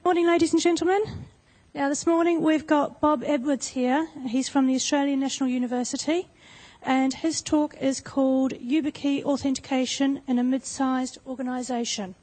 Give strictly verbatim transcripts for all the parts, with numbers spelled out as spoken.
Morning, ladies and gentlemen. Now, this morning we've got Bob Edwards here. He's from the Australian National University, and his talk is called Yubikey Authentication in a Mid-sized Organisation.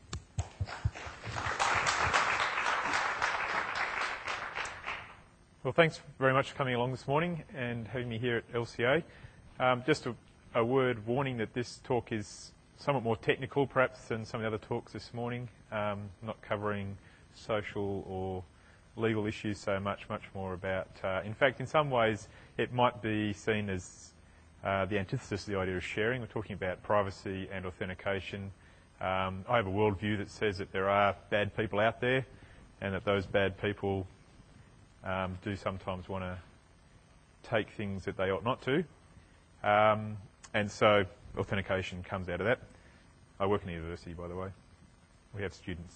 Well, thanks very much for coming along this morning and having me here at L C A. Um, just a, a word warning that this talk is somewhat more technical perhaps than some of the other talks this morning, um, not covering social or legal issues so much, much more about, uh, in fact, in some ways it might be seen as uh, the antithesis of the idea of sharing. We're talking about privacy and authentication. Um, I have a worldview that says that there are bad people out there and that those bad people um, do sometimes want to take things that they ought not to. Um, and so authentication comes out of that. I work in a university, by the way. We have students.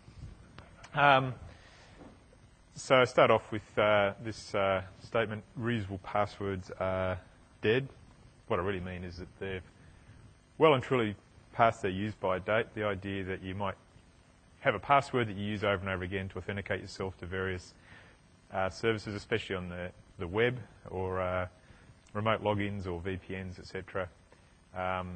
Um, so I start off with uh, this uh, statement: reusable passwords are dead. What I really mean is that they've well and truly past their use-by date. The idea that you might have a password that you use over and over again to authenticate yourself to various uh, services, especially on the, the web or uh, remote logins or V P Ns, et cetera, um,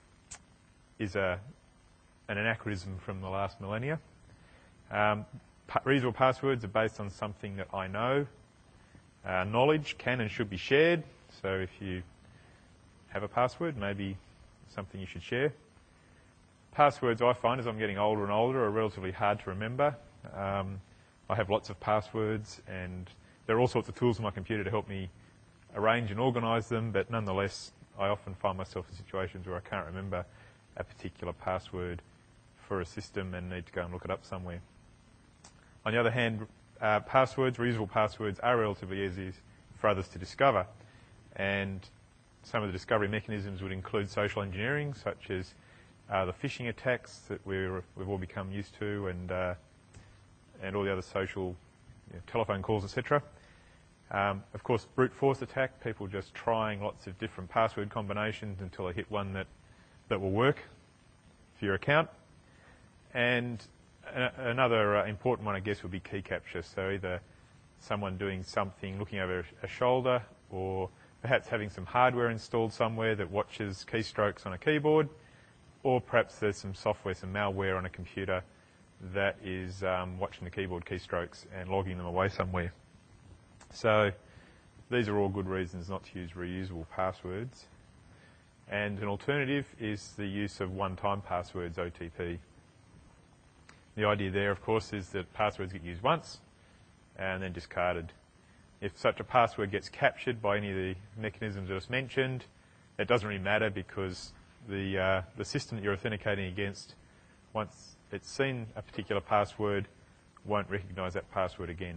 is a, an anachronism from the last millennia. Um, pa reusable passwords are based on something that I know. Uh, knowledge can and should be shared. So if you have a password, maybe something you should share. Passwords, I find, as I'm getting older and older, are relatively hard to remember. Um, I have lots of passwords, and there are all sorts of tools on my computer to help me arrange and organise them, but nonetheless, I often find myself in situations where I can't remember a particular password for a system and need to go and look it up somewhere. On the other hand, uh, passwords, reusable passwords, are relatively easy for others to discover. And some of the discovery mechanisms would include social engineering, such as uh, the phishing attacks that we're, we've all become used to, and uh, and all the other social, you know, telephone calls, et cetera. Um, of course, brute force attack, people just trying lots of different password combinations until they hit one that, that will work for your account. And another uh, important one, I guess, would be key capture. So either someone doing something, looking over a shoulder, or perhaps having some hardware installed somewhere that watches keystrokes on a keyboard, or perhaps there's some software, some malware on a computer that is um, watching the keyboard keystrokes and logging them away somewhere. So these are all good reasons not to use reusable passwords. And an alternative is the use of one-time passwords, O T P. The idea there, of course, is that passwords get used once and then discarded. If such a password gets captured by any of the mechanisms I just mentioned, it doesn't really matter because the, uh, the system that you're authenticating against, once it's seen a particular password, won't recognise that password again.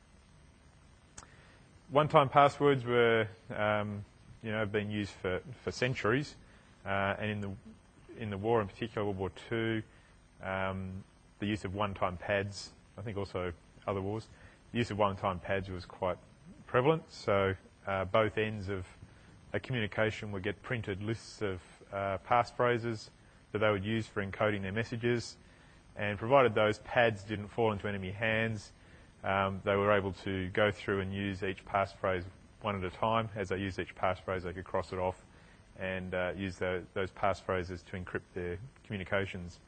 One-time passwords were, um, you know, have been used for, for centuries, uh, and in the in the war in particular, World War Two, um, the use of one-time pads, I think also other wars, the use of one-time pads was quite prevalent. So uh, both ends of a communication would get printed lists of uh, passphrases that they would use for encoding their messages, and provided those pads didn't fall into enemy hands, um, they were able to go through and use each passphrase one at a time. As they used each passphrase, they could cross it off and uh, use the, those passphrases to encrypt their communications.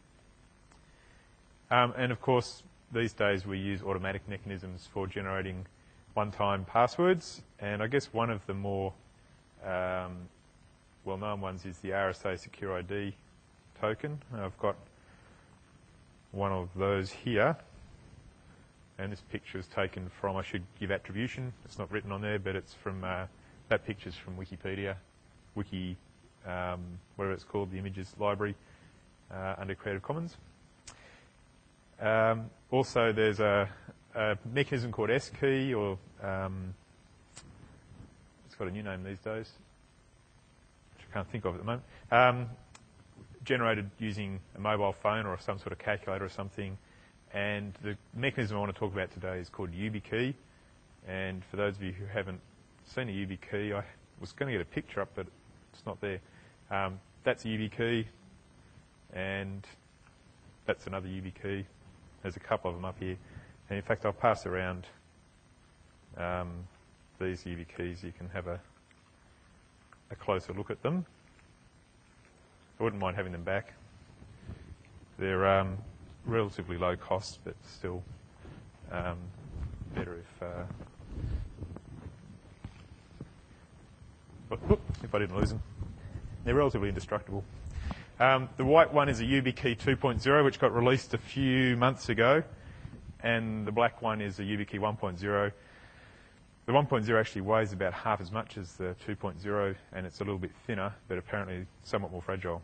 Um, and of course, these days we use automatic mechanisms for generating one-time passwords, and I guess one of the more um, well-known ones is the R S A Secure I D token. I've got one of those here, and this picture is taken from, I should give attribution, it's not written on there, but it's from, uh, that picture's from Wikipedia, Wiki, um, whatever it's called, the images library uh, under Creative Commons. Um, also, there's a, a mechanism called S key, or um, it's got a new name these days, which I can't think of at the moment, um, generated using a mobile phone or some sort of calculator or something. And the mechanism I want to talk about today is called Yubikey. And for those of you who haven't seen a Yubikey, I was going to get a picture up, but it's not there. Um, that's a Yubikey, and that's another Yubikey. There's a couple of them up here. And in fact, I'll pass around um, these Yubikeys. You can have a, a closer look at them. I wouldn't mind having them back. They're um, relatively low cost, but still um, better if uh, whoop, if I didn't lose them. They're relatively indestructible. Um, the white one is a Yubikey two point oh, which got released a few months ago, and the black one is a Yubikey one point oh. The one point oh actually weighs about half as much as the two point oh, and it's a little bit thinner, but apparently somewhat more fragile.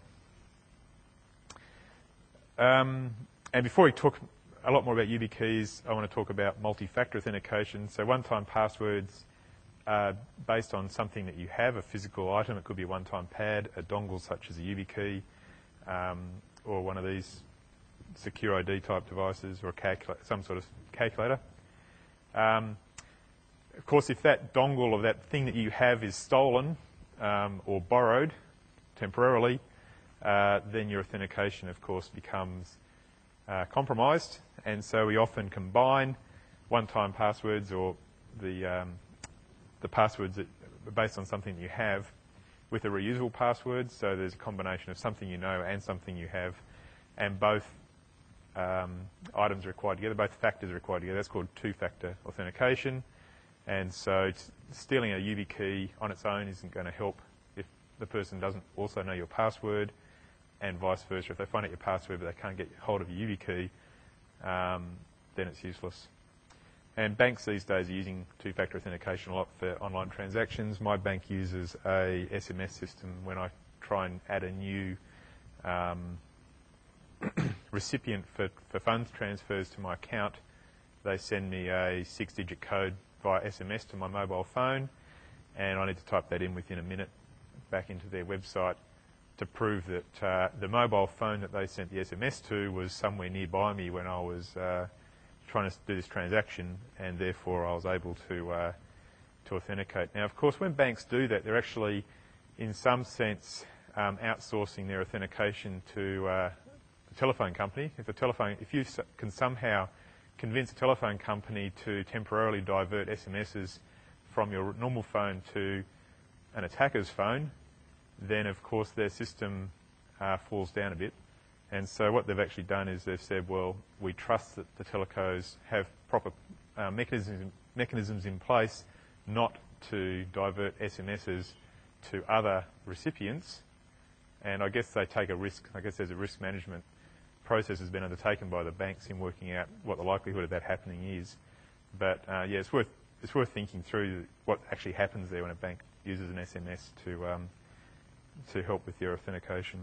Um, and before we talk a lot more about Yubikeys, I want to talk about multi-factor authentication. So one-time passwords are based on something that you have, a physical item. It could be a one-time pad, a dongle such as a Yubikey, um, or one of these secure I D type devices, or a calculator, some sort of calculator. Um, of course, if that dongle or that thing that you have is stolen um, or borrowed temporarily, uh, then your authentication, of course, becomes uh, compromised. And so we often combine one-time passwords or the um, the passwords that are based on something that you have with a reusable password. So there's a combination of something you know and something you have, and both um, items are required together, both factors are required together. That's called two-factor authentication. And so it's, stealing a Yubikey on its own isn't going to help if the person doesn't also know your password, and vice versa. If they find out your password but they can't get hold of your Yubikey, um, then it's useless. And banks these days are using two-factor authentication a lot for online transactions. My bank uses a S M S system when I try and add a new um, recipient for, for funds transfers to my account. They send me a six-digit code via S M S to my mobile phone, and I need to type that in within a minute back into their website to prove that uh, the mobile phone that they sent the S M S to was somewhere nearby me when I was uh, trying to do this transaction, and therefore I was able to uh, to authenticate. Now, of course, when banks do that, they're actually, in some sense, um, outsourcing their authentication to uh, a telephone company. If a telephone, if you can somehow convince a telephone company to temporarily divert S M Ses from your normal phone to an attacker's phone, then of course their system uh, falls down a bit. And so what they've actually done is they've said, well, we trust that the telecos have proper uh, mechanisms, mechanisms in place not to divert S M Ses to other recipients. And I guess they take a risk. I guess there's a risk management process has been undertaken by the banks in working out what the likelihood of that happening is. But uh, yeah, it's worth it's worth thinking through what actually happens there when a bank uses an S M S to um, to help with your authentication.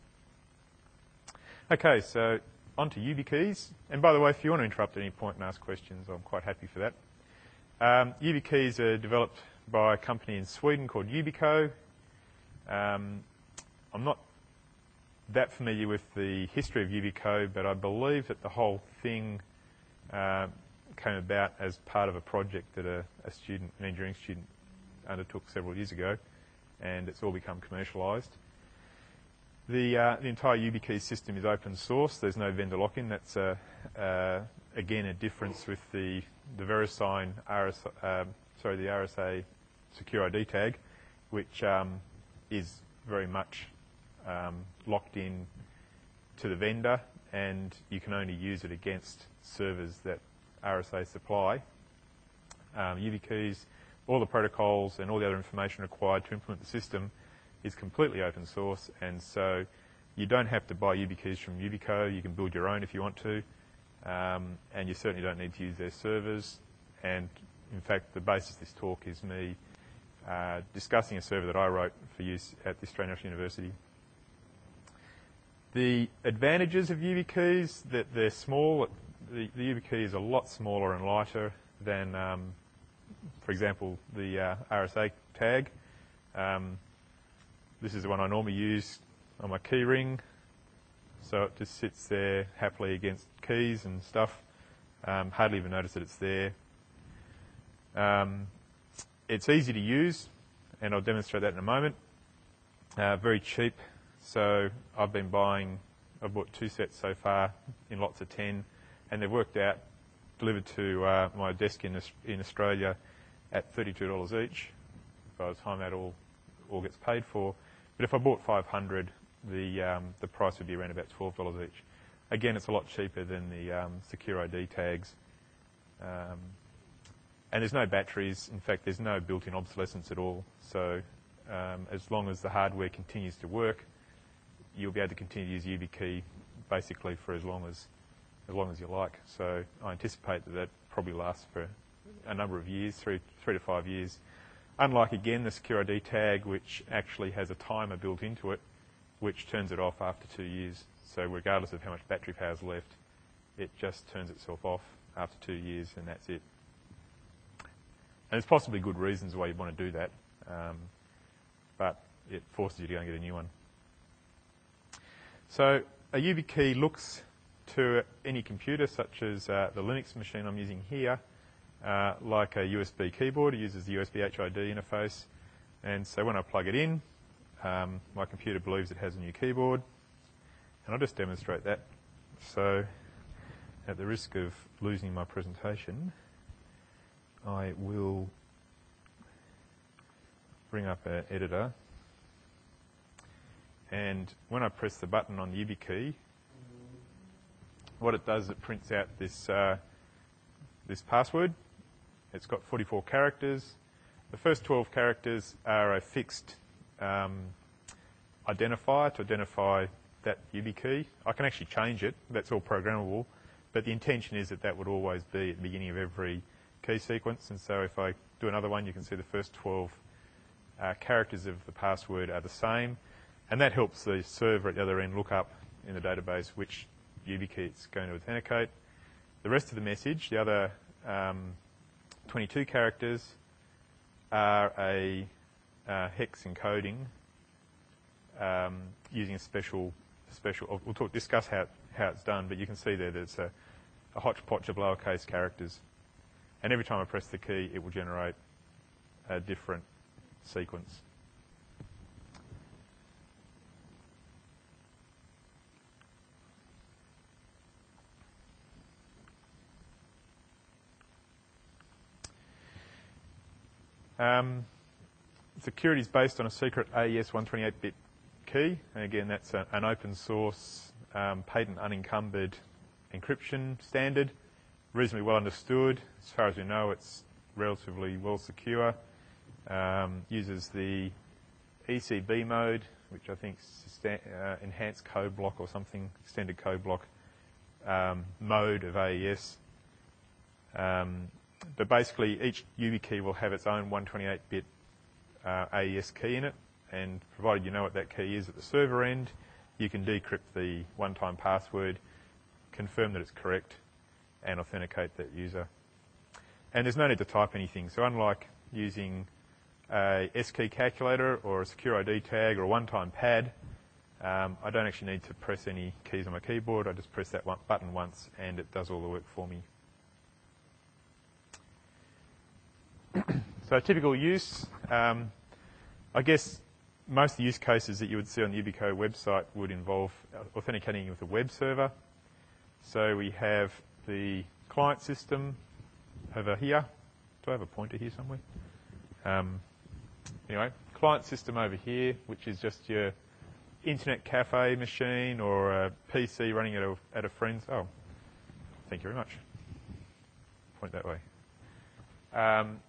Okay, so on to Yubikeys. And by the way, if you want to interrupt at any point and ask questions, I'm quite happy for that. Um, Yubikeys are developed by a company in Sweden called Yubico. Um, I'm not that familiar with the history of Yubico, but I believe that the whole thing uh, came about as part of a project that a, a student, an engineering student, undertook several years ago, and it's all become commercialised. The, uh, the entire Yubikey system is open source. There's no vendor lock-in. That's uh, uh, again a difference with the the VeriSign R S, uh, sorry the R S A secure I D tag, which um, is very much um, locked in to the vendor, and you can only use it against servers that R S A supply. Um, Yubikeys, all the protocols and all the other information required to implement the system is completely open source, and so you don't have to buy Yubikeys from Yubico. You can build your own if you want to, um, and you certainly don't need to use their servers. And in fact, the basis of this talk is me uh, discussing a server that I wrote for use at the Australian National University. The advantages of Yubikeys, that they're small. The, the Yubikey is a lot smaller and lighter than, um, for example, the uh, R S A tag. Um, This is the one I normally use on my key ring, so it just sits there happily against keys and stuff. Um, hardly even notice that it's there. Um, it's easy to use, and I'll demonstrate that in a moment. Uh, very cheap, so I've been buying, I've bought two sets so far in lots of ten, and they're worked out, delivered to uh, my desk in, in Australia at thirty-two dollars each by the time that all, all gets paid for. But if I bought five hundred, the, um, the price would be around about twelve dollars each. Again, it's a lot cheaper than the um, secure I D tags. Um, and there's no batteries. In fact, there's no built-in obsolescence at all. So um, as long as the hardware continues to work, you'll be able to continue to use Yubikey basically for as long as as long as you like. So I anticipate that that probably lasts for a number of years, three three to five years. Unlike, again, the secure I D tag, which actually has a timer built into it, which turns it off after two years. So regardless of how much battery power is left, it just turns itself off after two years, and that's it. And there's possibly good reasons why you want to do that, um, but it forces you to go and get a new one. So a Yubikey looks to any computer, such as uh, the Linux machine I'm using here, uh, like a U S B keyboard. It uses the U S B H I D interface. And so when I plug it in, um, my computer believes it has a new keyboard. And I'll just demonstrate that. So at the risk of losing my presentation, I will bring up an editor. And when I press the button on the Yubikey, what it does is it prints out this, uh, this password. It's got forty-four characters. The first twelve characters are a fixed um, identifier to identify that Yubikey. I can actually change it. That's all programmable. But the intention is that that would always be at the beginning of every key sequence. And so if I do another one, you can see the first twelve uh, characters of the password are the same. And that helps the server at the other end look up in the database which Yubikey it's going to authenticate. The rest of the message, the other um, twenty-two characters, are a uh, hex encoding um, using a special, special. We'll talk, discuss how how it's done, but you can see there that it's a, a hodgepodge of lowercase characters. And every time I press the key, it will generate a different sequence. Um, security is based on a secret A E S one twenty-eight bit key. And again, that's a, an open source, um, patent unencumbered encryption standard, reasonably well understood. As far as we know, it's relatively well secure. Um, uses the E C B mode, which I think is uh, enhanced code block or something, extended code block um, mode of A E S. Um, But basically, each Yubikey will have its own one twenty-eight bit uh, A E S key in it, and provided you know what that key is at the server end, you can decrypt the one-time password, confirm that it's correct, and authenticate that user. And there's no need to type anything. So unlike using a S key calculator or a secure I D tag or a one-time pad, um, I don't actually need to press any keys on my keyboard. I just press that one button once, and it does all the work for me. So typical use, um, I guess most of the use cases that you would see on the Yubico website would involve authenticating with a web server. So we have the client system over here. Do I have a pointer here somewhere? Um, anyway, client system over here, which is just your internet cafe machine or a P C running at a, at a friend's. Oh, thank you very much. Point that way. Um,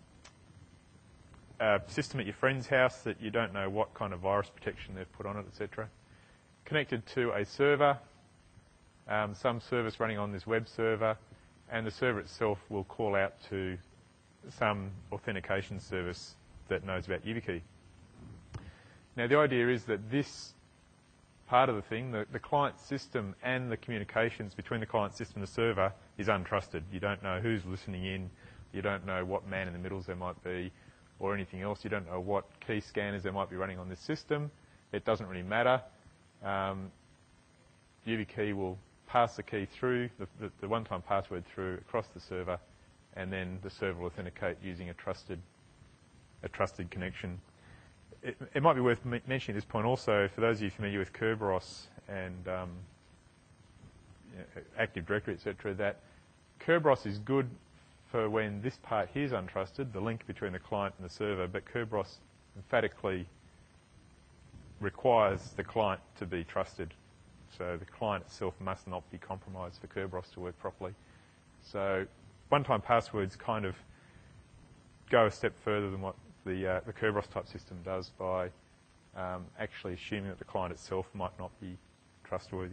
a system at your friend's house that you don't know what kind of virus protection they've put on it, et cetera. Connected to a server, um, some service running on this web server, and the server itself will call out to some authentication service that knows about Yubikey. Now, the idea is that this part of the thing, the, the client system and the communications between the client system and the server is untrusted. You don't know who's listening in. You don't know what man in the middles there might be or anything else. You don't know what key scanners there might be running on this system. It doesn't really matter. Um, Yubikey will pass the key through, the, the, the one-time password through across the server, and then the server will authenticate using a trusted, a trusted connection. It, it might be worth mentioning at this point also, for those of you familiar with Kerberos and um, uh, Active Directory, et cetera, that Kerberos is good for when this part here is untrusted, the link between the client and the server, but Kerberos emphatically requires the client to be trusted. So the client itself must not be compromised for Kerberos to work properly. So one-time passwords kind of go a step further than what the, uh, the Kerberos type system does by um, actually assuming that the client itself might not be trustworthy.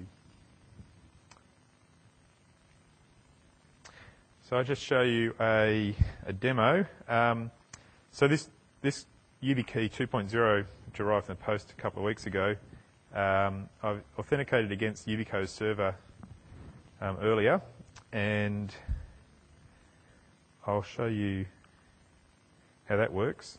So I'll just show you a, a demo. Um, so this, this Yubikey two point oh, which arrived in the post a couple of weeks ago, um, I've authenticated against Yubico's server um, earlier, and I'll show you how that works.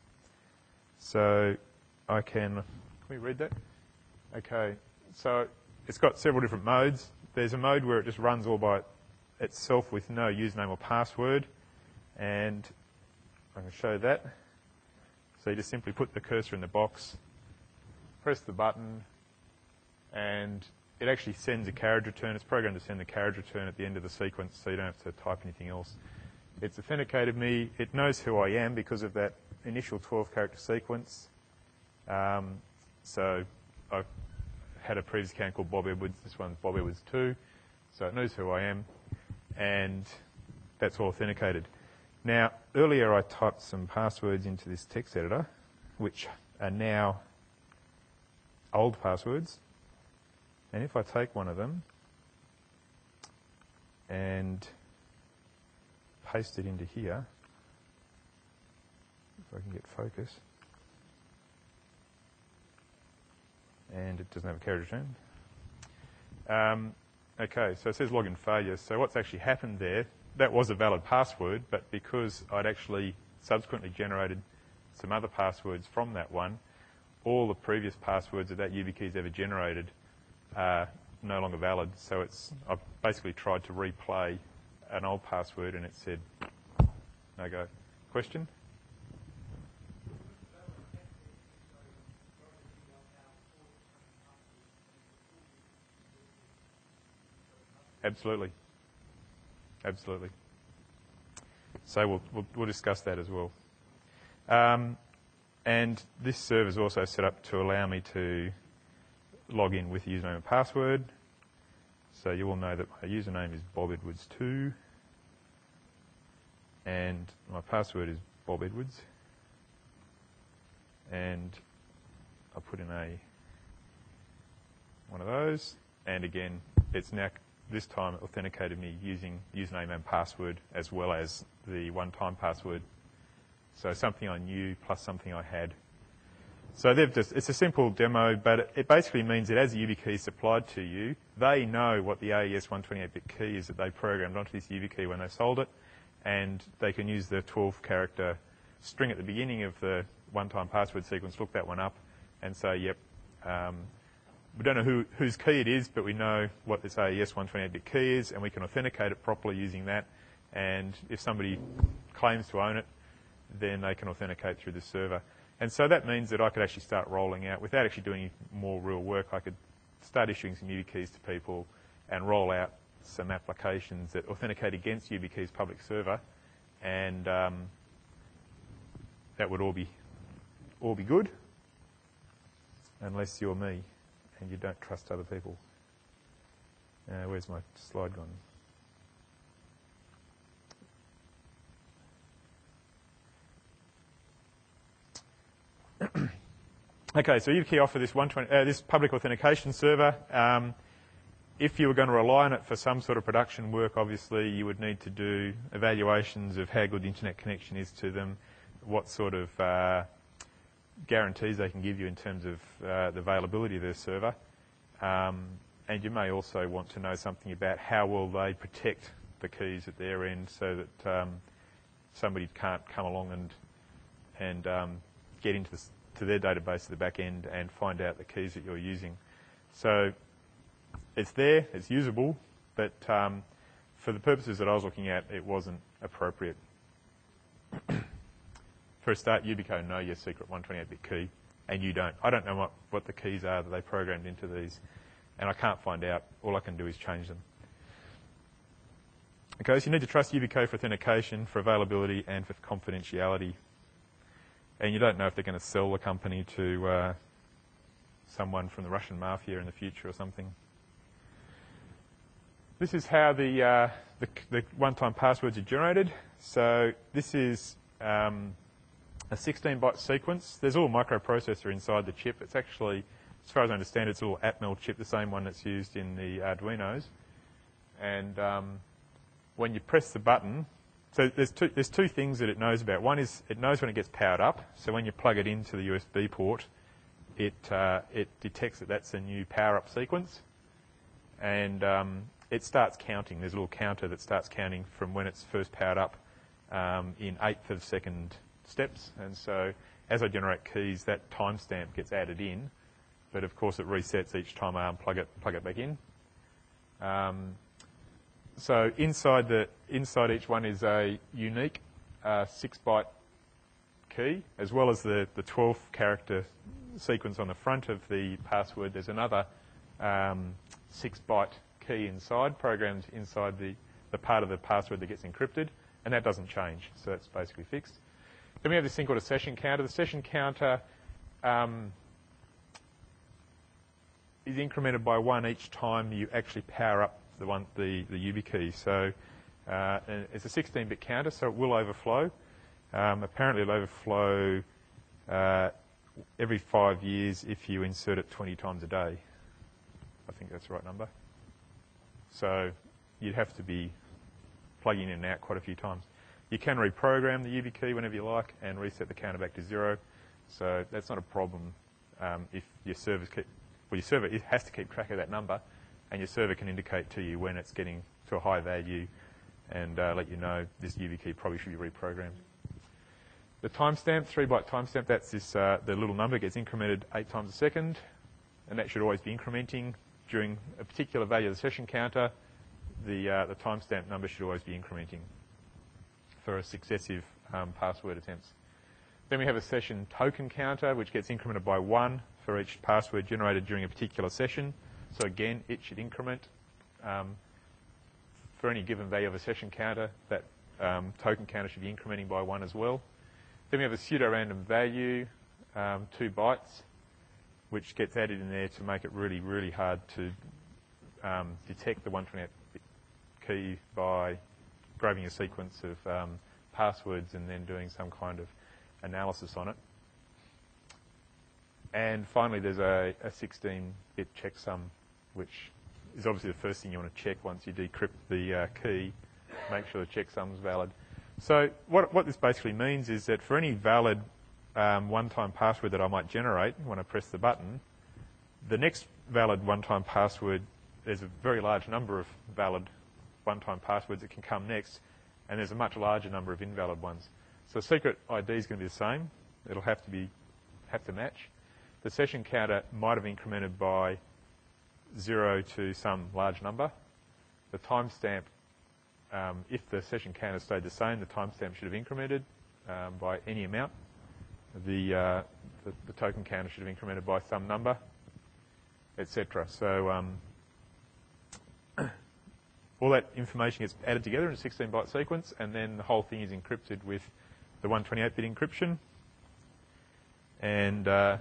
So I can, can we read that? Okay, so it's got several different modes. There's a mode where it just runs all by itself with no username or password, and I'm going to show that. So you just simply put the cursor in the box, press the button, and it actually sends a carriage return. It's programmed to send the carriage return at the end of the sequence, so you don't have to type anything else. It's authenticated me. It knows who I am because of that initial twelve character sequence. Um, so I've had a previous account called Bob Edwards. This one's Bob Edwards two. So it knows who I am, and that's all authenticated. Now, earlier I typed some passwords into this text editor, which are now old passwords. And if I take one of them and paste it into here, if I can get focus, and it doesn't have a carriage return. Um, okay, so it says login failure. So what's actually happened there, that was a valid password, but because I'd actually subsequently generated some other passwords from that one, all the previous passwords that that Yubikey's ever generated are no longer valid. So it's, I've basically tried to replay an old password and it said no go. Question? Absolutely. Absolutely. So we'll, we'll, we'll discuss that as well. Um, and this server is also set up to allow me to log in with username and password. So you will know that my username is Bob Edwards two, and my password is Bob Edwards. And I'll put in a one of those, and again, it's now this time it authenticated me using username and password as well as the one-time password. So something I knew plus something I had. So they've just, it's a simple demo, but it, it basically means that as a Yubikey is supplied to you, they know what the A E S one twenty-eight bit key is that they programmed onto this Yubikey when they sold it, and they can use the twelve character string at the beginning of the one-time password sequence, look that one up, and say, yep, um, we don't know who, whose key it is, but we know what this A E S one twenty-eight bit key is, and we can authenticate it properly using that. And if somebody claims to own it, then they can authenticate through the server. And so that means that I could actually start rolling out, without actually doing more real work, I could start issuing some Yubikeys to people and roll out some applications that authenticate against Yubikey's public server, and um, that would all be, all be good, unless you're me and you don't trust other people. Uh, where's my slide gone? Okay, so Yubikey offer this, one twenty, uh, this public authentication server. Um, if you were going to rely on it for some sort of production work, obviously you would need to do evaluations of how good the internet connection is to them, what sort of uh, guarantees they can give you in terms of uh, the availability of their server. Um, and you may also want to know something about how will they protect the keys at their end so that um, somebody can't come along and, and um, get into the to their database at the back end and find out the keys that you're using. So it's there, it's usable, but um, for the purposes that I was looking at, it wasn't appropriate. For a start, Yubico know your secret one twenty-eight bit key, and you don't. I don't know what, what the keys are that they programmed into these, and I can't find out. All I can do is change them. Okay, so you need to trust Yubico for authentication, for availability, and for confidentiality. And you don't know if they're going to sell the company to uh, someone from the Russian mafia in the future or something. This is how the, uh, the, the one-time passwords are generated. So this is um, a sixteen byte sequence. There's a little microprocessor inside the chip. It's actually, as far as I understand, it's a little Atmel chip, the same one that's used in the Arduinos. And um, when you press the button, so there's two, there's two things that it knows about. One is it knows when it gets powered up. So when you plug it into the U S B port, it, uh, it detects that that's a new power-up sequence. And um, it starts counting. There's a little counter that starts counting from when it's first powered up um, in eighth of second steps. And so as I generate keys, that timestamp gets added in. But of course, it resets each time I unplug it, plug it back in. Um, so inside the inside each one is a unique uh, six byte key, as well as the, the twelve character sequence on the front of the password. There's another um, six byte key inside, programmed inside the, the part of the password that gets encrypted, and that doesn't change, so that's basically fixed. Then we have this thing called a session counter. The session counter um, is incremented by one each time you actually power up the one, the, the Yubikey. So uh, it's a sixteen bit counter, so it will overflow. Um, apparently it'll overflow uh, every five years if you insert it twenty times a day. I think that's the right number. So you'd have to be plugging in and out quite a few times. You can reprogram the Yubikey whenever you like and reset the counter back to zero. So that's not a problem um, if your servers keep, well, your server it has to keep track of that number, and your server can indicate to you when it's getting to a high value and uh, let you know this Yubikey probably should be reprogrammed. The timestamp, three byte timestamp, that's this, uh, the little number gets incremented eight times a second, and that should always be incrementing. During a particular value of the session counter, the, uh, the timestamp number should always be incrementing for successive um, password attempts. Then we have a session token counter, which gets incremented by one for each password generated during a particular session. So again, it should increment. Um, for any given value of a session counter, that um, token counter should be incrementing by one as well. Then we have a pseudo-random value, um, two bytes, which gets added in there to make it really, really hard to um, detect the one twenty-eight bit key by grabbing a sequence of um, passwords and then doing some kind of analysis on it. And finally, there's a sixteen bit checksum, which is obviously the first thing you want to check once you decrypt the uh, key, make sure the checksum's valid. So what, what this basically means is that for any valid um, one-time password that I might generate when I press the button, the next valid one-time password, there's a very large number of valid one-time passwords that can come next, and there's a much larger number of invalid ones. So secret I D is going to be the same. It'll have to be have to match. The session counter might have incremented by zero to some large number. The timestamp, um, if the session counter stayed the same, the timestamp should have incremented um, by any amount. The, uh, the the token counter should have incremented by some number, et cetera. So um, all that information gets added together in a sixteen byte sequence, and then the whole thing is encrypted with the one twenty-eight bit encryption. And uh,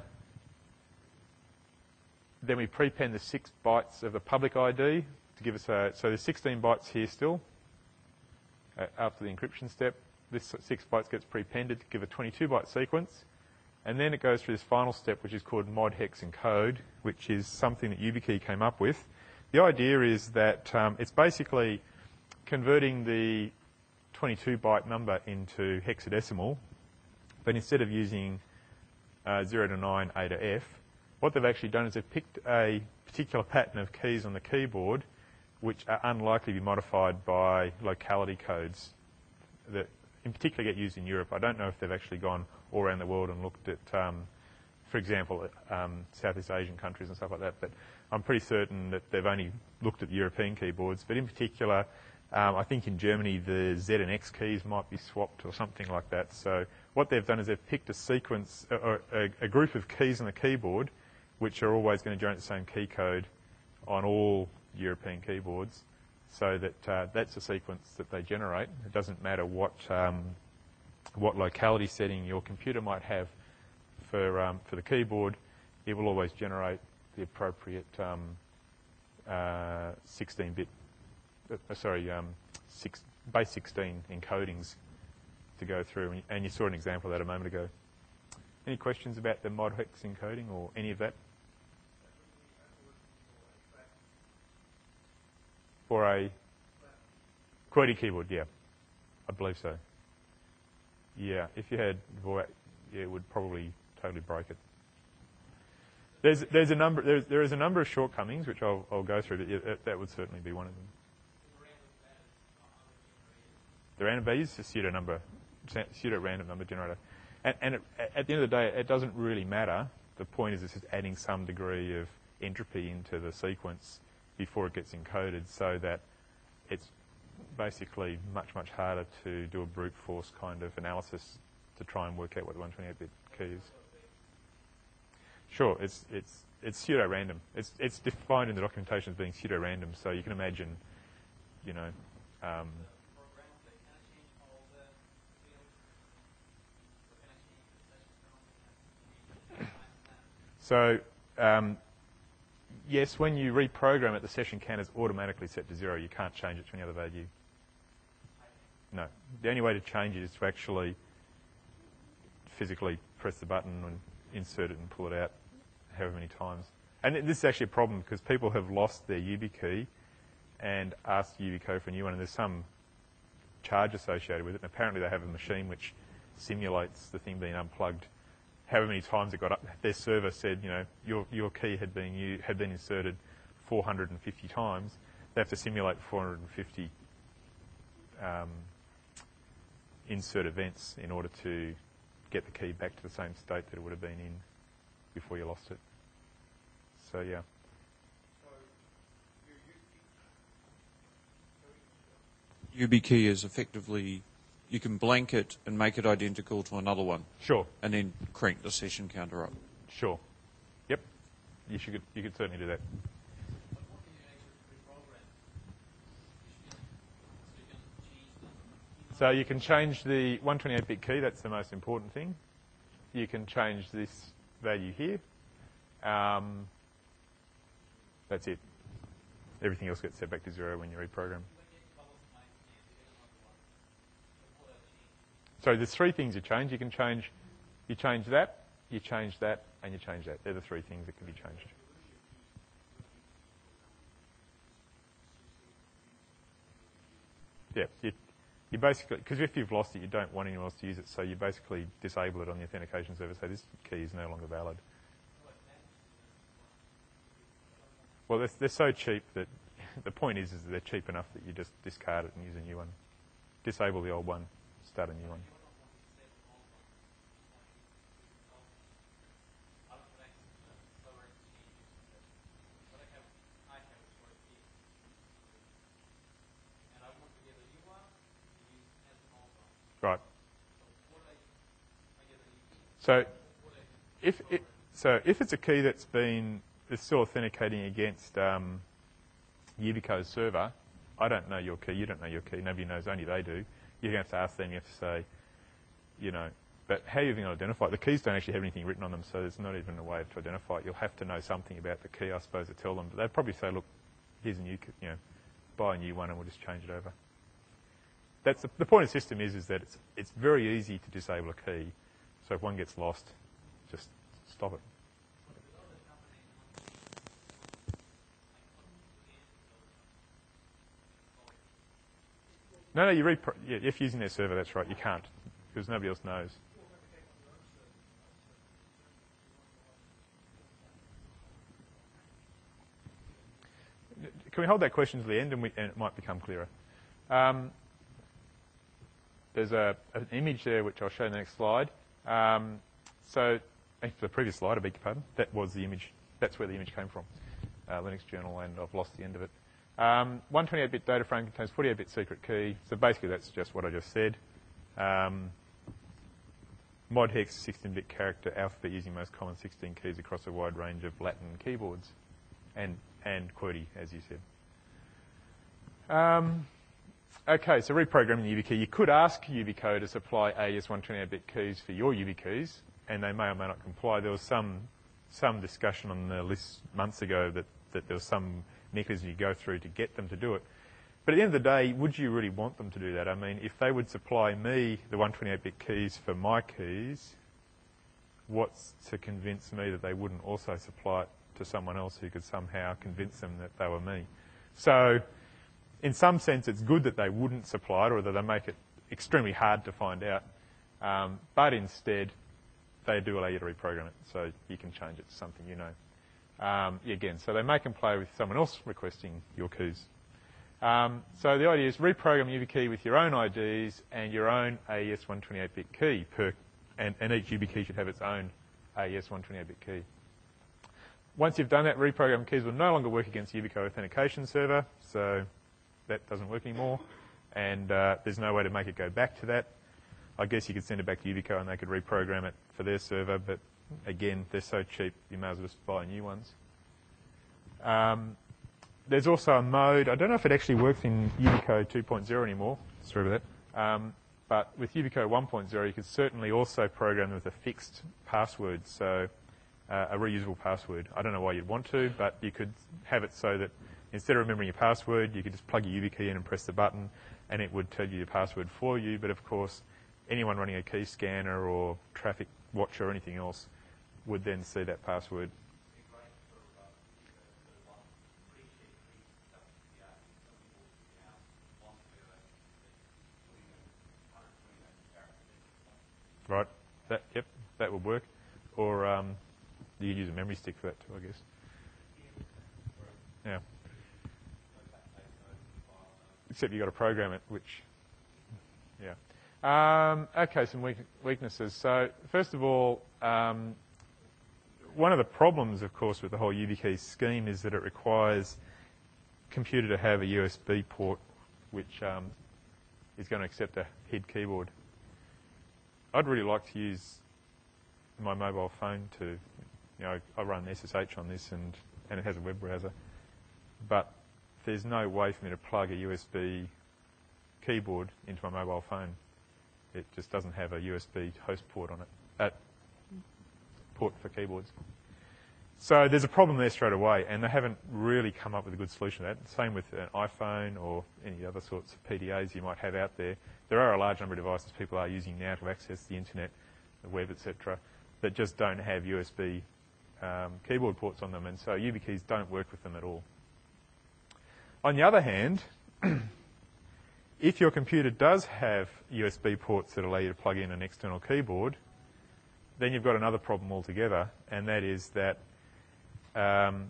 then we prepend the six bytes of the public I D to give us a, so there's sixteen bytes here still uh, after the encryption step. This six bytes gets prepended to give a twenty-two byte sequence. And then it goes through this final step, which is called mod hex encode, which is something that Yubikey came up with. The idea is that um, it's basically converting the twenty-two byte number into hexadecimal, but instead of using uh, zero to nine, A to F, what they've actually done is they've picked a particular pattern of keys on the keyboard which are unlikely to be modified by locality codes that in particular get used in Europe. I don't know if they've actually gone all around the world and looked at, um, for example, um, Southeast Asian countries and stuff like that, but I'm pretty certain that they've only looked at the European keyboards. But in particular, um, I think in Germany the Z and X keys might be swapped or something like that. So what they've done is they've picked a sequence, or a, a group of keys on the keyboard which are always going to generate the same key code on all European keyboards, so that uh, that's a sequence that they generate. It doesn't matter what um, what locality setting your computer might have for um, for the keyboard. It will always generate the appropriate um, uh, sixteen bit, uh, sorry, um, six, base sixteen encodings to go through, and you saw an example of that a moment ago. Any questions about the mod hex encoding or any of that? For a QWERTY keyboard, yeah, I believe so. Yeah, if you had VoIP, yeah, it would probably totally break it. There's there's a number there's, there is a number of shortcomings which I'll I'll go through, but yeah, that, that would certainly be one of them. The random value is a pseudo number, pseudo random number generator, and, and it, at the end of the day, it doesn't really matter. The point is, it's just adding some degree of entropy into the sequence before it gets encoded, so that it's basically much much harder to do a brute force kind of analysis to try and work out what the one twenty-eight bit key is. Sure, it's it's it's pseudo random. It's it's defined in the documentation as being pseudo random. So you can imagine, you know. Um, so um, yes, when you reprogram it, the session count is automatically set to zero. You can't change it to any other value. No, the only way to change it is to actually physically press the button and insert it and pull it out however many times. And this is actually a problem because people have lost their Yubikey and asked Yubico for a new one, and there's some charge associated with it. And apparently they have a machine which simulates the thing being unplugged. However many times it got up, their server said, you know, your your key had been u had been inserted four hundred fifty times. They have to simulate four hundred fifty um, insert events in order to get the key back to the same state that it would have been in before you lost it. So, yeah. Yubikey is effectively, you can blank it and make it identical to another one. Sure. And then crank the session counter up. Sure. Yep. You should. You could certainly do that. So you can change the one twenty-eight bit key. That's the most important thing. You can change this value here. Um, that's it. Everything else gets set back to zero when you reprogram. So there's three things you change. You can change, you change that, you change that, and you change that. They're the three things that can be changed. Yeah, you, you basically, because if you've lost it, you don't want anyone else to use it, so you basically disable it on the authentication server, so this key is no longer valid. Well, they're, they're so cheap that the point is, is that they're cheap enough that you just discard it and use a new one. Disable the old one, start a new one. Right. So if it, so if it's a key that's been it's still authenticating against um, Yubico's server, I don't know your key, you don't know your key, nobody knows, only they do. You're going to have to ask them, you have to say, you know, but how are you going to identify it? The keys don't actually have anything written on them, so there's not even a way to identify it. You'll have to know something about the key, I suppose, to tell them. But they'd probably say, look, here's a new key, you know, buy a new one and we'll just change it over. That's the, the point of the system is, is that it's, it's very easy to disable a key. So if one gets lost, just stop it. No, no, you repro yeah, if you're using their server, that's right, you can't, because nobody else knows. Can we hold that question to the end, and, we, and it might become clearer? Um, there's a, an image there, which I'll show in the next slide. Um, so, for the previous slide, I beg your pardon, that was the image. That's where the image came from, uh, Linux journal, and I've lost the end of it. Um, one twenty-eight bit data frame contains forty-eight bit secret key. So basically, that's just what I just said. Um, mod hex sixteen bit character alphabet using most common sixteen keys across a wide range of Latin keyboards, and and QWERTY, as you said. Um, okay, so reprogramming the Yubikey. You could ask Yubico to supply A E S one twenty-eight bit keys for your Yubikeys, and they may or may not comply. There was some some discussion on the list months ago that, that there was some mechanism you go through to get them to do it. But at the end of the day, would you really want them to do that? I mean, if they would supply me the one twenty-eight bit keys for my keys, what's to convince me that they wouldn't also supply it to someone else who could somehow convince them that they were me? So in some sense, it's good that they wouldn't supply it, or that they make it extremely hard to find out. Um, but instead, they do allow you to reprogram it, so you can change it to something you know. Um, again, so they make and play with someone else requesting your keys. Um, so the idea is reprogram Yubikey with your own I Ds and your own A E S one twenty-eight bit key, per, and, and each Yubikey should have its own A E S one twenty-eight bit key. Once you've done that, reprogram keys will no longer work against the Yubico authentication server, so that doesn't work anymore, and uh, there's no way to make it go back to that. I guess you could send it back to Yubico and they could reprogram it for their server, but again, they're so cheap, you may as well just buy new ones. Um, there's also a mode, I don't know if it actually works in Yubico two point oh anymore, sorry about that, um, but with Yubico one point oh you could certainly also program them with a fixed password, so uh, a reusable password. I don't know why you'd want to, but you could have it so that instead of remembering your password, you could just plug your Yubikey in and press the button, and it would tell you your password for you. But of course, anyone running a key scanner or traffic watcher or anything else would then see that password. Right. That, yep, that would work. Or um, you could use a memory stick for that too, I guess. Yeah. Except you've got to program it, which, yeah. Um, okay, some weak, weaknesses. So first of all, um, one of the problems, of course, with the whole Yubikey scheme is that it requires computer to have a U S B port which um, is going to accept a head keyboard. I'd really like to use my mobile phone to, you know, I run S S H on this and, and it has a web browser, but there's no way for me to plug a U S B keyboard into my mobile phone. It just doesn't have a U S B host port on it, at port for keyboards. So there's a problem there straight away, and they haven't really come up with a good solution to that. Same with an iPhone or any other sorts of P D As you might have out there. There are a large number of devices people are using now to access the internet, the web, et cetera, that just don't have U S B um, keyboard ports on them, and so YubiKeys don't work with them at all. On the other hand, if your computer does have U S B ports that allow you to plug in an external keyboard, then you've got another problem altogether, and that is that um,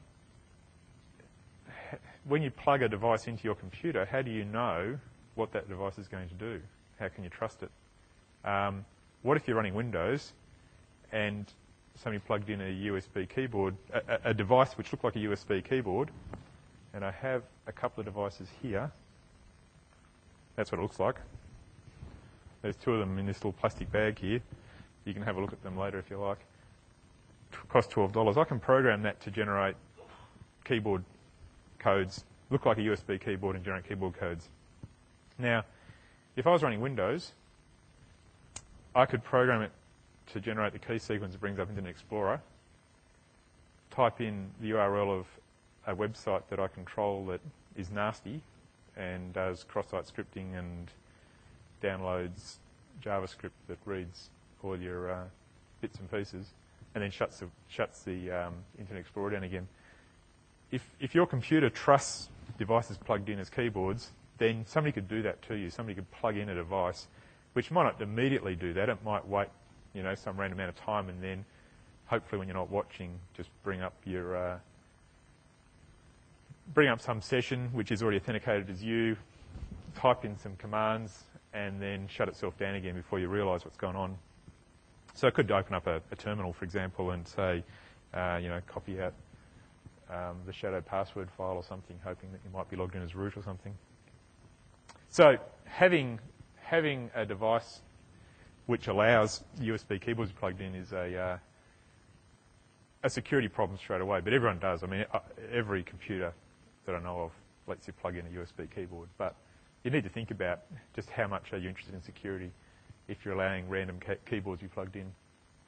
when you plug a device into your computer, how do you know what that device is going to do? How can you trust it? Um, what if you're running Windows and somebody plugged in a U S B keyboard, a, a device which looked like a U S B keyboard, and I have a couple of devices here. That's what it looks like. There's two of them in this little plastic bag here. You can have a look at them later if you like. It costs twelve dollars. I can program that to generate keyboard codes, look like a U S B keyboard and generate keyboard codes. Now, if I was running Windows, I could program it to generate the key sequence that brings up Internet Explorer, type in the U R L of a website that I control that is nasty and does cross-site scripting and downloads JavaScript that reads all your uh, bits and pieces, and then shuts the, shuts the um, Internet Explorer down again. If, if your computer trusts devices plugged in as keyboards, then somebody could do that to you. Somebody could plug in a device, which might not immediately do that. It might wait, you know, some random amount of time, and then hopefully when you're not watching, just bring up your uh, bring up some session which is already authenticated as you, type in some commands, and then shut itself down again before you realise what's going on. So it could open up a, a terminal, for example, and say, uh, you know, copy out um, the shadow password file or something, hoping that you might be logged in as root or something. So having having a device which allows U S B keyboards plugged in is a uh, a security problem straight away. But everyone does. I mean, every computer that I know of lets you plug in a U S B keyboard. But you need to think about just how much are you interested in security if you're allowing random keyboards you plugged in.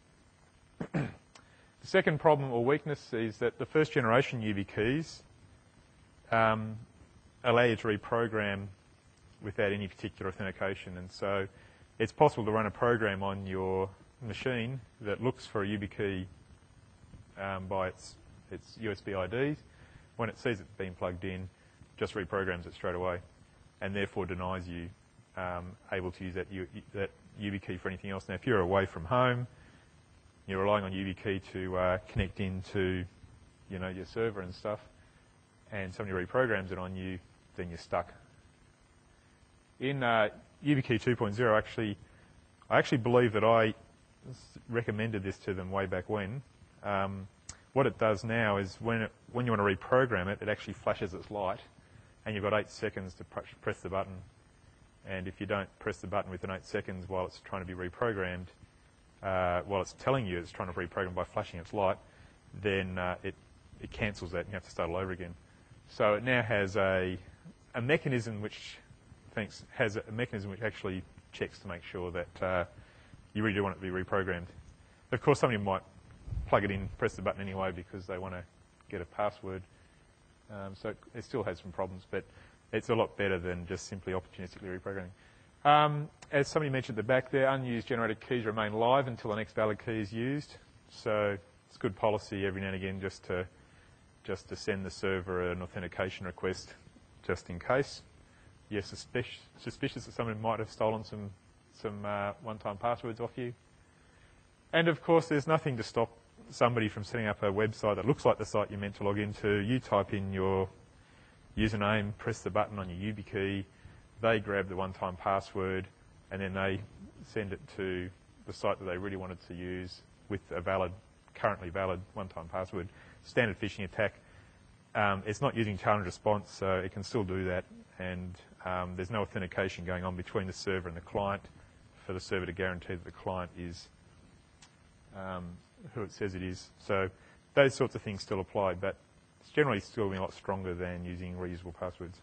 The second problem or weakness is that the first generation Yubikeys um, allow you to reprogram without any particular authentication. And so it's possible to run a program on your machine that looks for a Yubikey um, by its, its U S B I Ds. When it sees it's been plugged in, just reprograms it straight away, and therefore denies you um, able to use that, U, that Yubikey for anything else. Now, if you're away from home, you're relying on Yubikey to uh, connect into, you know, your server and stuff, and somebody reprograms it on you, then you're stuck. In uh, Yubikey two point oh, actually, I actually believe that I recommended this to them way back when. Um, what it does now is when it, when you want to reprogram it, it actually flashes its light, and you've got eight seconds to pr press the button. And if you don't press the button within eight seconds while it's trying to be reprogrammed, uh, while it's telling you it's trying to reprogram by flashing its light, then uh, it, it cancels that and you have to start all over again. So it now has a, a mechanism which thinks, has a mechanism which actually checks to make sure that uh, you really do want it to be reprogrammed. Of course, somebody might plug it in, press the button anyway because they want to get a password. Um, so it, it still has some problems, but it's a lot better than just simply opportunistically reprogramming. Um, as somebody mentioned at the back there, unused generated keys remain live until the next valid key is used. So it's good policy every now and again just to just to send the server an authentication request just in case you're suspicious, suspicious that someone might have stolen some, some uh, one-time passwords off you. And of course, there's nothing to stop somebody from setting up a website that looks like the site you're meant to log into. You type in your username, press the button on your Yubikey, they grab the one-time password, and then they send it to the site that they really wanted to use with a valid, currently valid one-time password. Standard phishing attack. Um, it's not using challenge response, so it can still do that, and um, there's no authentication going on between the server and the client for the server to guarantee that the client is um, who it says it is. So those sorts of things still apply, but it's generally still a lot stronger than using reusable passwords.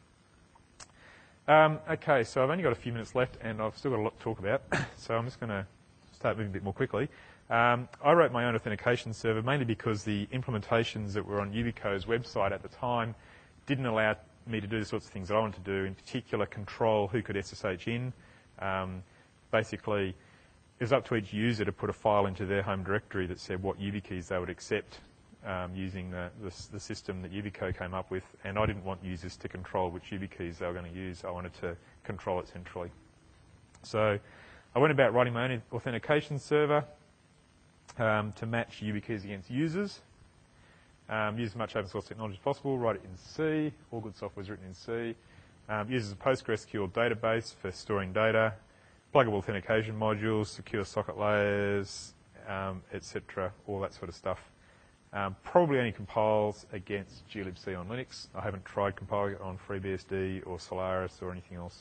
Um, okay, so I've only got a few minutes left, and I've still got a lot to talk about, so I'm just going to start moving a bit more quickly. Um, I wrote my own authentication server mainly because the implementations that were on Yubico's website at the time didn't allow me to do the sorts of things that I wanted to do, in particular control who could S S H in. Um, basically, it was up to each user to put a file into their home directory that said what YubiKeys they would accept um, using the, the, the system that Yubico came up with, and I didn't want users to control which YubiKeys they were going to use. I wanted to control it centrally. So I went about writing my own authentication server um, to match YubiKeys against users. Um, use as much open source technology as possible, write it in C. All good software is written in C. Um, uses a PostgreSQL database for storing data, pluggable authentication modules, secure socket layers, um, et cetera, all that sort of stuff. Um, probably only compiles against glibc on Linux. I haven't tried compiling it on FreeBSD or Solaris or anything else.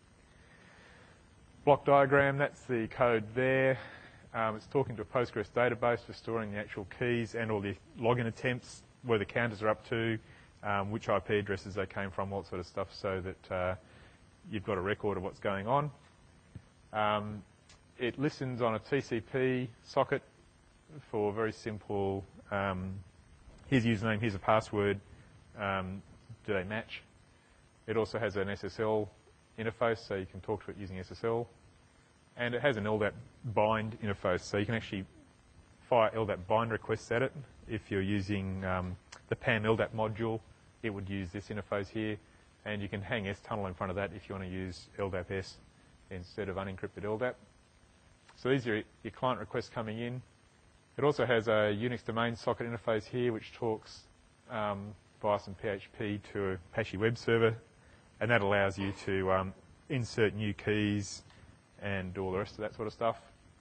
Block diagram, that's the code there. Um, it's talking to a Postgres database for storing the actual keys and all the login attempts, where the counters are up to, um, which I P addresses they came from, all that sort of stuff, so that uh, you've got a record of what's going on. Um, it listens on a T C P socket for very simple, um, here's a username, here's a password, um, do they match? It also has an S S L interface, so you can talk to it using S S L. And it has an L D A P bind interface, so you can actually fire L D A P bind requests at it. If you're using um, the P A M L D A P module, it would use this interface here, and you can hang S tunnel in front of that if you want to use L D A P S instead of unencrypted L D A P. So these are your client requests coming in. It also has a Unix domain socket interface here, which talks um, via some P H P to a Apache web server, and that allows you to um, insert new keys and all the rest of that sort of stuff,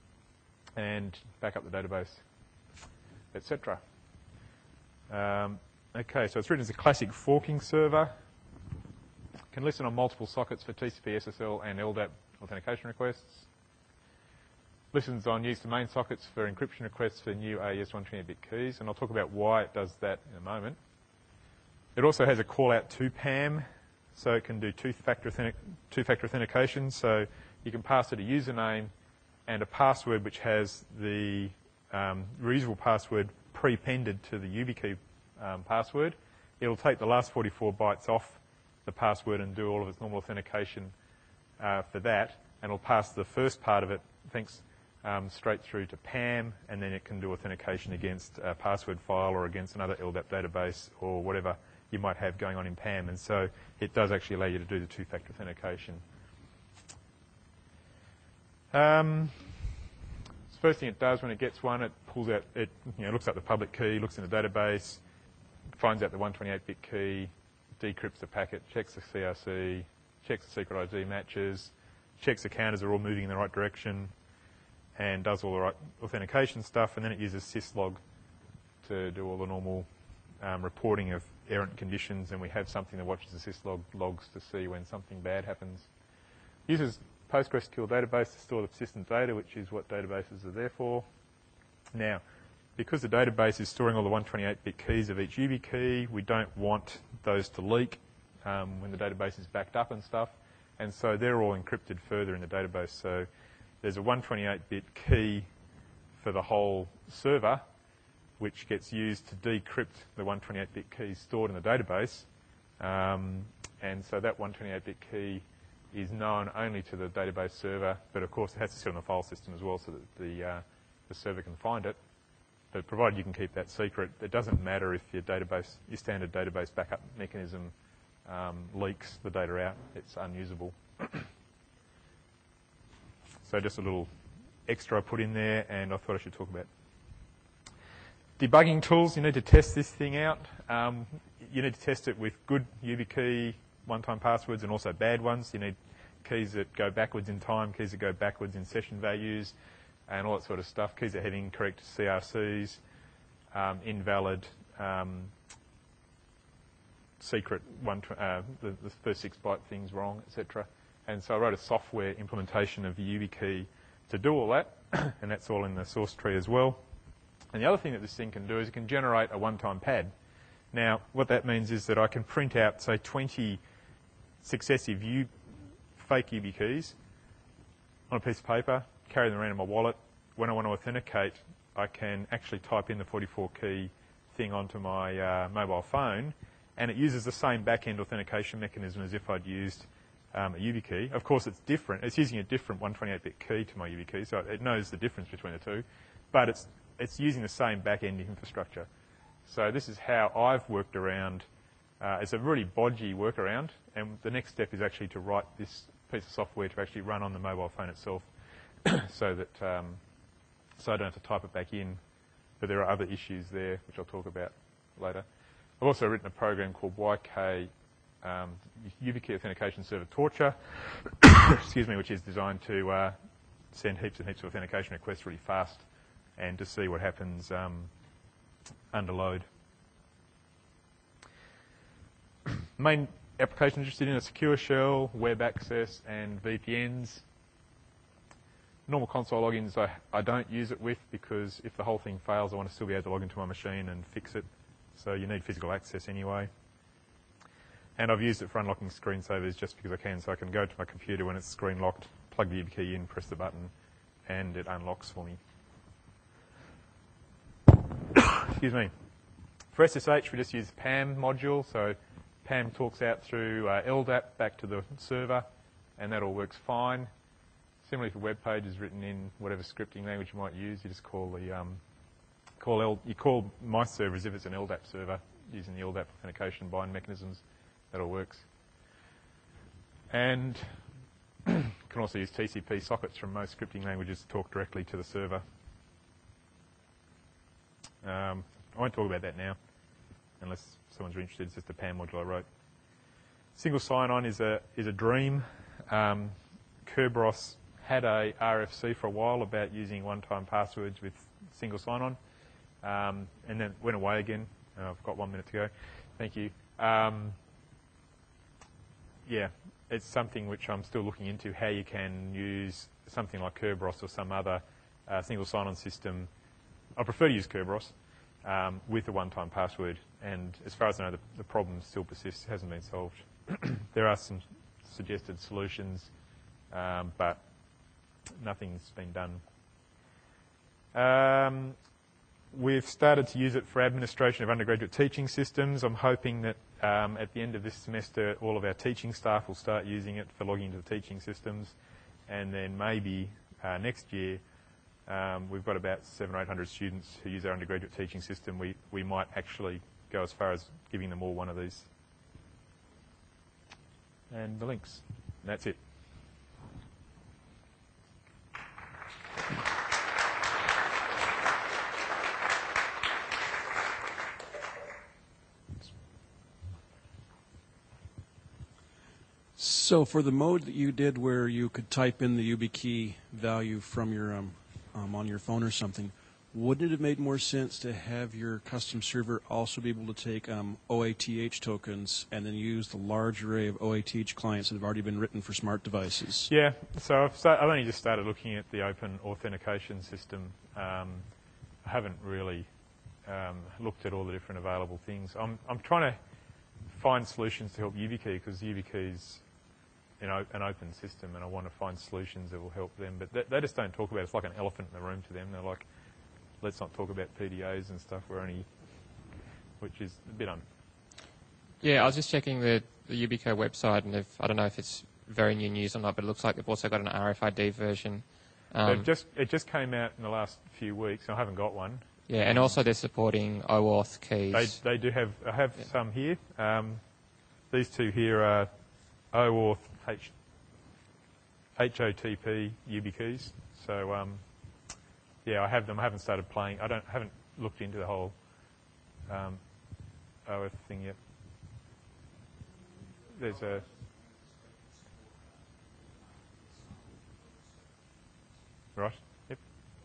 and back up the database, et cetera. Um, okay, so it's written as a classic forking server. Can listen on multiple sockets for T C P, S S L, and L D A P authentication requests. Listens on used domain sockets for encryption requests for new A E S one twenty-eight bit keys, and I'll talk about why it does that in a moment. It also has a call out to P A M so it can do two-factor authentic two-factor authentication. So you can pass it a username and a password which has the um, reusable password pre-appended to the Yubikey um, password. It'll take the last forty-four bytes off the password and do all of its normal authentication uh, for that, and it'll pass the first part of it, thanks, um, straight through to P A M, and then it can do authentication against a password file or against another L D A P database or whatever you might have going on in P A M, and so it does actually allow you to do the two-factor authentication. Um, the first thing it does when it gets one, it pulls out, it you know, looks up the public key, looks in the database, finds out the one twenty-eight bit key, decrypts the packet, checks the C R C, checks the secret I D matches, checks the counters are all moving in the right direction, and does all the right authentication stuff, and then it uses syslog to do all the normal um, reporting of errant conditions, and we have something that watches the syslog logs to see when something bad happens. Uses PostgreSQL database to store the persistent data, which is what databases are there for. Now, because the database is storing all the one twenty-eight bit keys of each Yubikey, we don't want those to leak um, when the database is backed up and stuff, and so they're all encrypted further in the database. So there's a one twenty-eight bit key for the whole server, which gets used to decrypt the one twenty-eight bit keys stored in the database, um, and so that one twenty-eight bit key is known only to the database server, but of course it has to sit on the file system as well so that the, uh, the server can find it. But provided you can keep that secret, it doesn't matter if your database, your standard database backup mechanism um, leaks the data out, it's unusable. So just a little extra I put in there, and I thought I should talk about debugging tools. You need to test this thing out. Um, you need to test it with good Yubikey one-time passwords and also bad ones. You need keys that go backwards in time, keys that go backwards in session values, and all that sort of stuff. Keys that have incorrect C R Cs, um, invalid, um, secret, one uh, the, the first six byte things wrong, et cetera. And so I wrote a software implementation of Yubikey to do all that, and that's all in the source tree as well. And the other thing that this thing can do is it can generate a one-time pad. Now, what that means is that I can print out, say, twenty successive U fake Yubikeys on a piece of paper, carry them around in my wallet. When I want to authenticate, I can actually type in the forty-four key thing onto my uh, mobile phone, and it uses the same back-end authentication mechanism as if I'd used um, a Yubikey. Of course, it's different. It's using a different one twenty-eight bit key to my Yubikey, so it knows the difference between the two, but it's it's using the same back-end infrastructure. So this is how I've worked around. Uh, it's a really bodgy workaround, and the next step is actually to write this piece of software to actually run on the mobile phone itself, so that um, so I don't have to type it back in. But there are other issues there, which I'll talk about later. I've also written a program called Y K um, Yubikey Authentication Server Torture, excuse me, which is designed to uh, send heaps and heaps of authentication requests really fast and to see what happens um, under load. Main application interested in a secure shell, web access, and V P Ns. Normal console logins I, I don't use it with because if the whole thing fails, I want to still be able to log into my machine and fix it. So you need physical access anyway. And I've used it for unlocking screensavers just because I can. So I can go to my computer when it's screen locked, plug the Yubikey in, press the button, and it unlocks for me. Excuse me. For S S H, we just use the P A M module. So P A M talks out through uh, L D A P back to the server, and that all works fine. Similarly for web pages written in whatever scripting language you might use, you just call the um, call L, you call my server as if it's an L D A P server using the L D A P authentication bind mechanisms. That all works. And you can also use T C P sockets from most scripting languages to talk directly to the server. Um, I won't talk about that now, unless someone's interested. It's just the P A M module I wrote. Single sign-on is a is a dream. Um, Kerberos had a R F C for a while about using one-time passwords with single sign-on, um, and then went away again. Uh, I've got one minute to go. Thank you. Um, yeah, it's something which I'm still looking into, how you can use something like Kerberos or some other uh, single sign-on system. I prefer to use Kerberos um, with a one-time password, and as far as I know, the, the problem still persists, hasn't been solved. there are some suggested solutions, um, but nothing's been done. Um, we've started to use it for administration of undergraduate teaching systems. I'm hoping that um, at the end of this semester, all of our teaching staff will start using it for logging into the teaching systems, and then maybe uh, next year, um, we've got about seven or eight hundred students who use our undergraduate teaching system. We we might actually go as far as giving them all one of these. And the links. And that's it. So for the mode that you did where you could type in the Yubikey value from your um, um, on your phone or something, wouldn't it have made more sense to have your custom server also be able to take um, O A T H tokens and then use the large array of O A T H clients that have already been written for smart devices? Yeah, so I've, start, I've only just started looking at the open authentication system. Um, I haven't really um, looked at all the different available things. I'm, I'm trying to find solutions to help Yubikey, because Yubikey's you know, an open system, and I want to find solutions that will help them. But they, they just don't talk about it. It's like an elephant in the room to them. They're like, let's not talk about P D As and stuff. We're only, which is a bit un. Yeah, I was just checking the, the Yubico website, and if, I don't know if it's very new news or not, but it looks like they've also got an R F I D version. Um, They've just it just came out in the last few weeks. I haven't got one. Yeah, and also they're supporting OAuth keys. They they do have. I have yeah. some here. Um, these two here are OAuth H, H O T P Yubikeys. So um, yeah, I have them. I haven't started playing. I don't haven't looked into the whole um, OAuth thing yet. There's a right. Yep.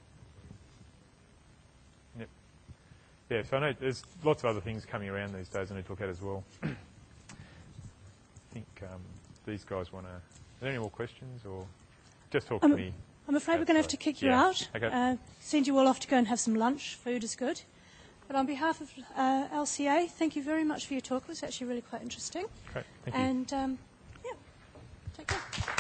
Yep. Yeah. So I know there's lots of other things coming around these days I need to look at as well. I think um, these guys want to. Are there any more questions, or just talk I'm, to me? I'm afraid we're going to have to kick you yeah. out. Okay. Uh, send you all off to go and have some lunch. Food is good. But on behalf of uh, L C A, thank you very much for your talk. It was actually really quite interesting. Great. Thank you. And um, yeah, take care.